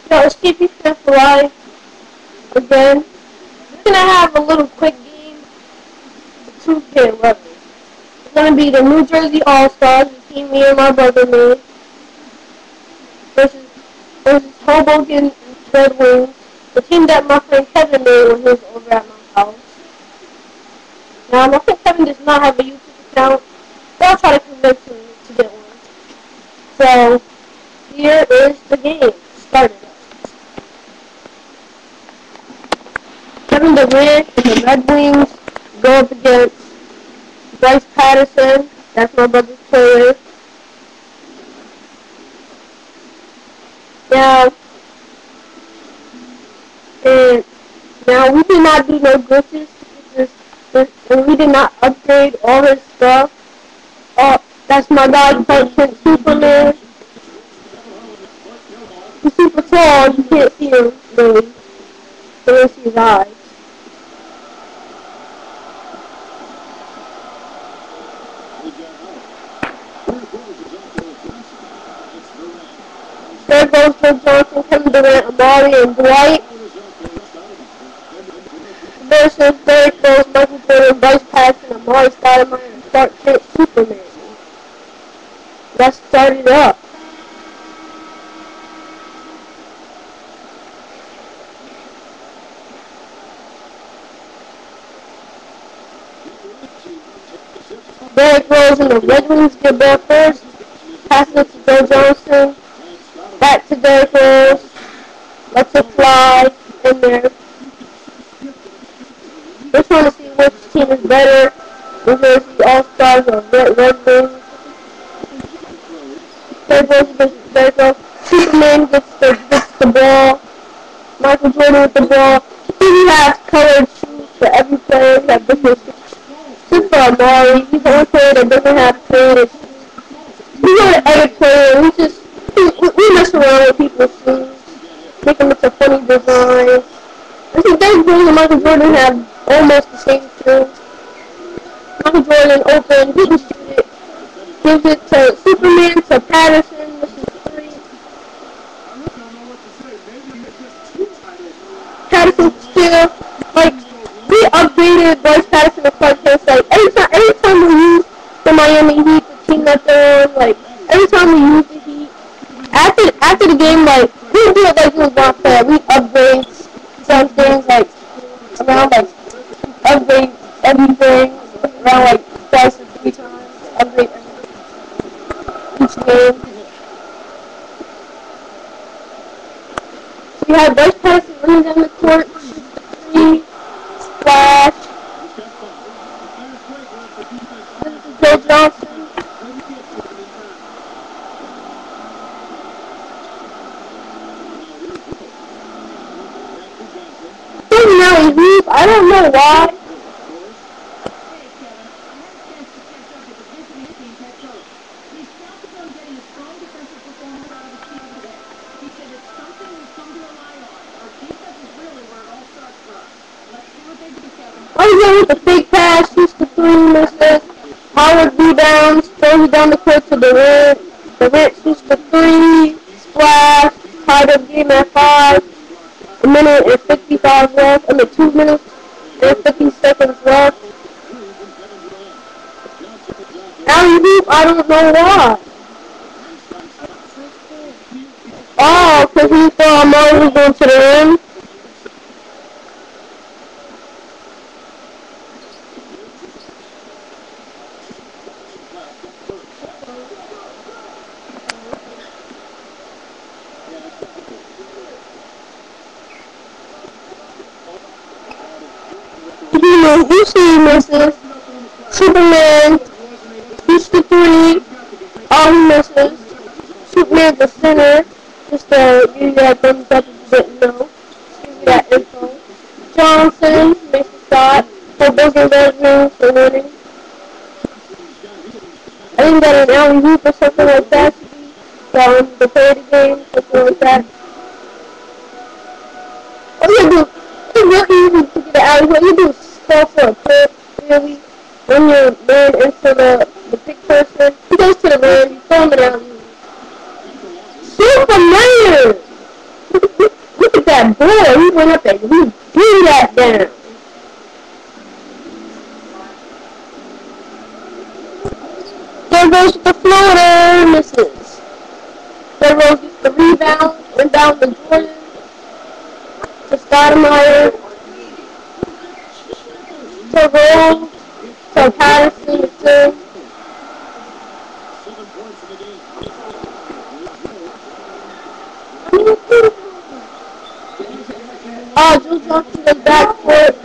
So Escape Fifth Life again. We're gonna have a little quick game, the 2K level. It's gonna be the New Jersey All Stars, the team me and my brother made, versus Hoboken Red Wings, the team that my friend Kevin made when he was over at my house. Now my friend Kevin does not have a YouTube account, but I'll try to convince him to get one. So here is the game. Started. Kevin Durant and the Red Wings go up against Bryce Patterson. That's my brother's player. Now, and now we did not do no glitches. And we did not upgrade all his stuff. Oh, that's my guy, Clark Kent Superman. He's super tall. You can't see him really. You can't see his eyes. There goes Joe Johnson, Kevin Durant, Amari, and Dwight. Versus there goes Michael Jordan, Bryce Patterson, Amari Stoudemire, and Clark Kent Superman. Let's start it up. Derrick Rose and the Red Wings get ball first. Passes it to Joe Johnson. Back to Derrick Rose. Lets it fly in there. We're trying to see which team is better. New Jersey All-Stars or Red Wings. Derrick Rose against Derrick Rose. Superman gets the ball. Michael Jordan with the ball. He has colored shoes for every player. He has different shoes. Except for Amari. He's the only player that doesn't have creative shoes. He's not an edit player. We mess around with people's shoes. Make them into funny designs. I think Derrick Rose and Michael Jordan have almost the same shoes. Michael Jordan open, he can shoot it. Gives it to Superman, to Patterson, which is 3. Patterson still, like, we upgraded Bryce Patterson to Clark Kent. Like, every time we use the Miami Heat, the team that they're on, like, every time we use the Heat, after the game, like, we don't do it like it was not fair. We upgrade some things, like, around, like, upgrade everything around, like, twice or 3 times. Upgrade everything. Each game. So we have Bryce Patterson running down the court, shoots the 3, splash. This is Joe Johnson. I don't know why. Oh, with the fake pass, shoots the 3, misses. Howard rebounds, throws it down the court to Durant. Durant shoots the 3, splash, tied up game at 5. A minute and 55 left. 2 minutes and 50 seconds left. Alley-oop, I don't know why. Oh, because he thought Amari was going to the rim. You see he misses. Superman shoots the 3. Oh, he misses. Superman the center. Just to give you that thumbs up if you didn't know. Just give you that info. Johnson makes a shot. Hoboken Red Wings for winning. I think that an alley-oop or something like that should be the play of the game, something like that. What you do? It's real easy to get an alley-oop. You do stuff for a pick, really. When you're man into the pick person, he goes to the man, you throw him an alley-oop. Superman! that boy. He went up there. He threw that down. There goes the floater. Misses. There goes the rebound. Inbound to Jordan. To Stoudemire. To Rose. To Patterson. To Drew Johnson in the backcourt.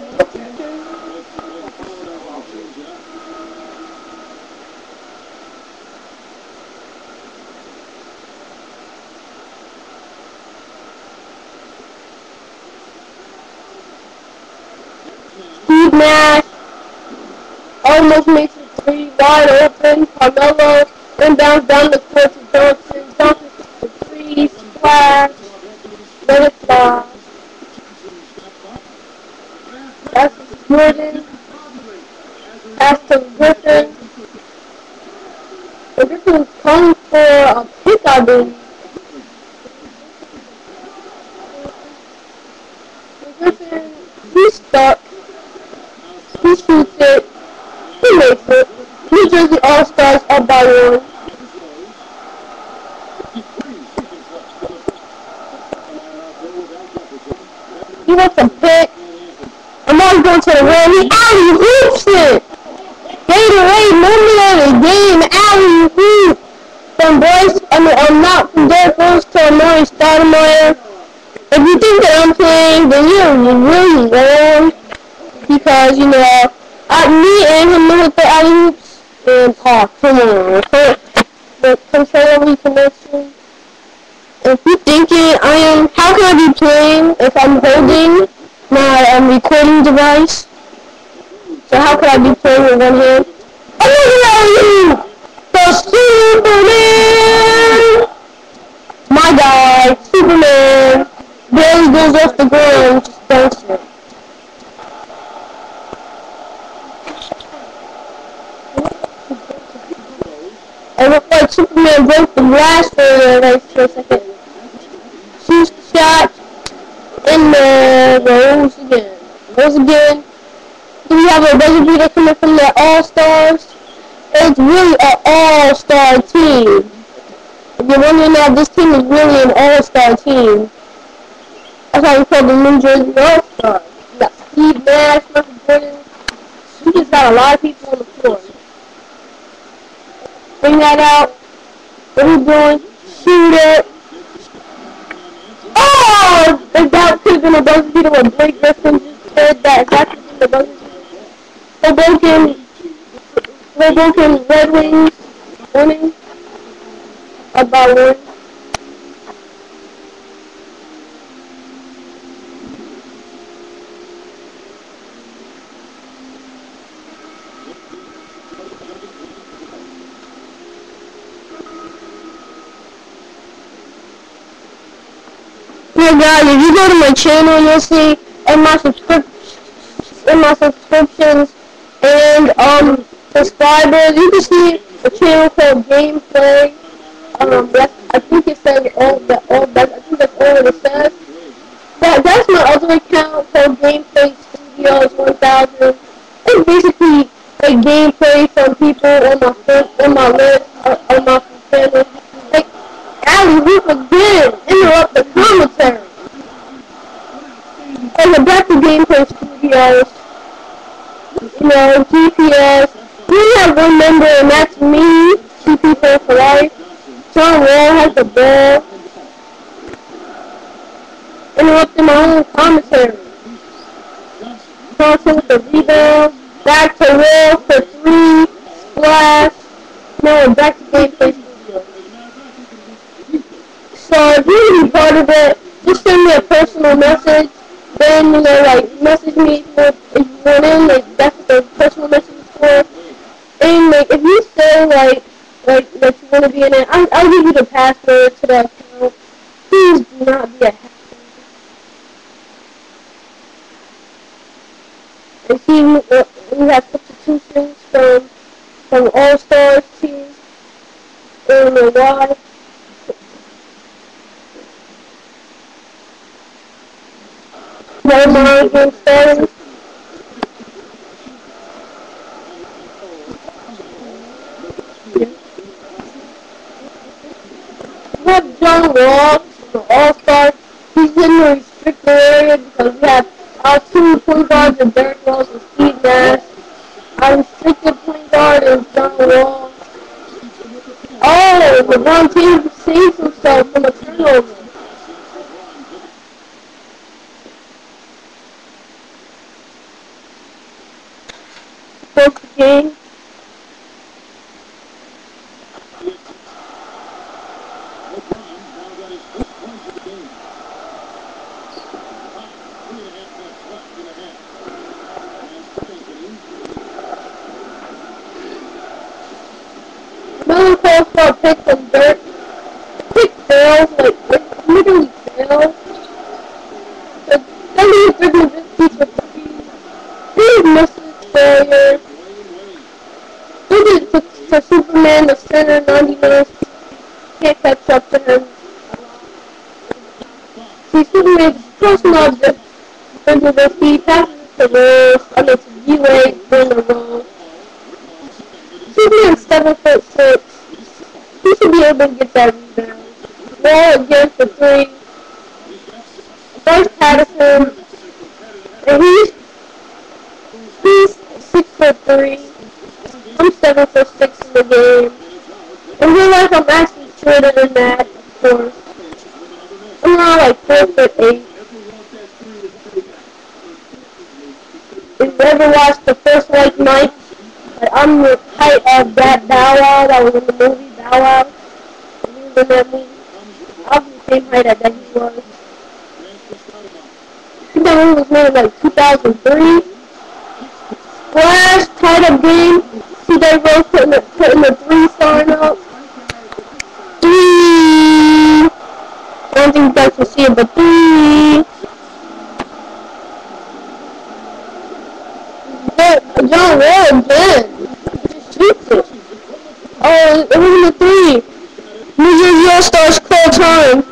Steve Nash almost makes it three, wide open. Carmelo inbounds down the court to Johnson. Johnson shoots the three, splash, let it fly. That's Jordan. Pass to Griffin. And Griffin's calling for a pick, I believe. And Griffin, he's stuck. He shoots it. He makes it. New Jersey All-Stars up by one. He wants a pick. Amar's going to the rim. He alley-hoops it. Gatorade moment of the game. Alley-hoop. From Bryce, not from Derrick Rose to Amar'e Stoudemire. If you think that I'm playing, then you're really wrong. Because, you know, me and him know with the alley-hoops. And, come on. The controller connection. If you're thinking how can I be playing if I'm holding my recording device? So how could I be playing with one hand? Oh, the Superman! My guy, Superman, barely goes off the ground, just dunks it. It looked like Superman broke the glass for a second. Shoots the shot. In there. Rose again. Rose again. Do we have a buzzer beater coming from the All-Stars? It's really an All-Star team. If you're wondering now, this team is really an All-Star team. That's why we call them New Jersey All-Stars. We got Steve Nash, Michael Jordan. We just got a lot of people on the floor. Bring that out. What are we doing? Shoot it. Oh! If that could have been a buzzer beater with Blake Griffin just said that could have been the buzzer beater. Hoboken Red Wings winning about one. Hey guys, if you go to my channel, you'll see in my subscriptions and subscribers, you can see a channel called Gameplay. I think it says I think that's all it says. That's my other account called Gameplay Studios 1000. It's basically a gameplay from people on my list on my channel. Like alley-hoop again, interrupt the commentary. And the back to Gameplay Studios, you know, GPS. We have one member, and that's me. 2 people for life. John Wall has the ball. Interrupting my own commentary. Johnson with the rebound. Back to Wall for 3. Splash. No, back to Gameplay Studios. So if you want to be part of it, just send me a personal message. Then, you know, like, message me if you want in, like, that's what the personal message is for. And, like, if you say, like that you want to be in it, I'll give you the password to that account. Please do not be a hacker. And see, we have substitutions from All-Stars teams. I don't know why. Draymond game starting. We have John Wall, the All-Star. He's in the restricted area because we have our two point guards and Derrick Rose and Steve Nash. Our restricted point guard is John Wall. Oh, LeBron James saves himself from a turnover. Fourth game. Really close for a pick from Dirk. Quick fails, like literally fails. Like, then he dribbling this piece for three. Big misses, failure. Did it to Superman, the center, 99. Can't catch up to him. See, Superman just crossing off the into the feet, passes to Rose, I mean to D-Wade, in the roll. Superman's 7'6". He should be able to get that rebound. Wall again for three. First Patterson, and he's 6'3". I'm 7'6" in the game. In real life, I'm actually shorter than that, of course. I'm around like 4'8". If you ever watched the first Like Mike, I'm the height of that Bow Wow that was in the movie Bow Wow. He was in that movie. I'm the same height that he was. I think that movie was made in like 2003. Flash, tied up game. See they Rose putting the three sign up. Three. I don't think you guys can see it, but three. John Wall again. Just shoots it. Oh, it was in the three. New Jersey All-Stars call time.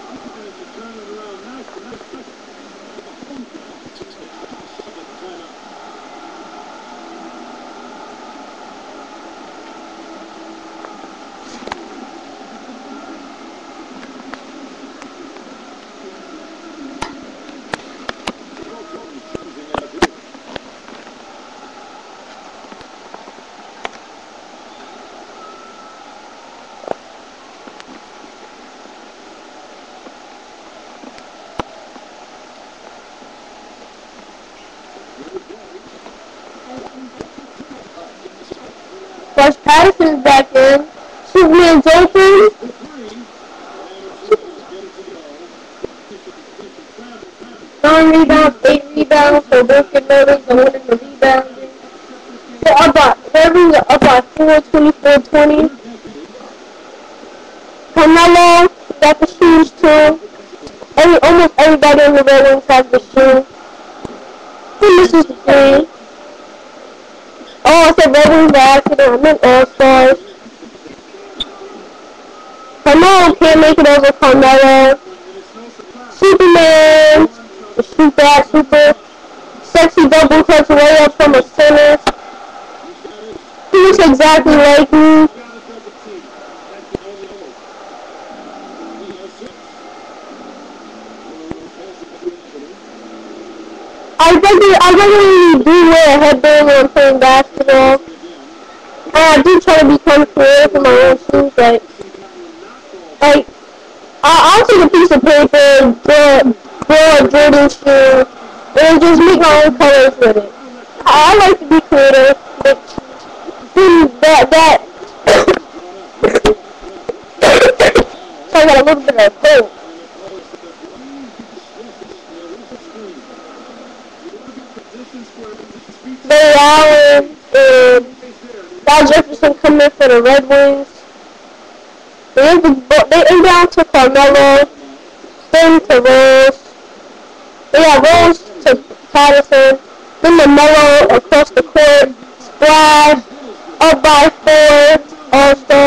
Flash Patterson's back in. Superman's open. 9 rebounds, 8 rebounds, so both get noticed. The winning the rebounding. They're up by 4, 24-20. Carmelo got the shoes too. Almost everybody in the Red Wings has the shoe. He misses the three. Oh, I said Red Wings by accident. I meant All-Stars. Carmelo can't make it over Carmelo. Superman. Shoot that super sexy double clutch way up from a center. He looks exactly like me. I regularly do wear a headband when I'm playing basketball. And I do try to become creative in my own shoes, like I'll take a piece of paper, draw a Jordan shoe, and just make my own colors with it. I like to be creative, but that so I got a little bit of cold. Ray Allen and Val Jefferson come in for the Red Wings. They inbound to Carmelo, then to Rose. They got Rose to Patterson, then the Melo across the court, splash, up by 4, All-Star.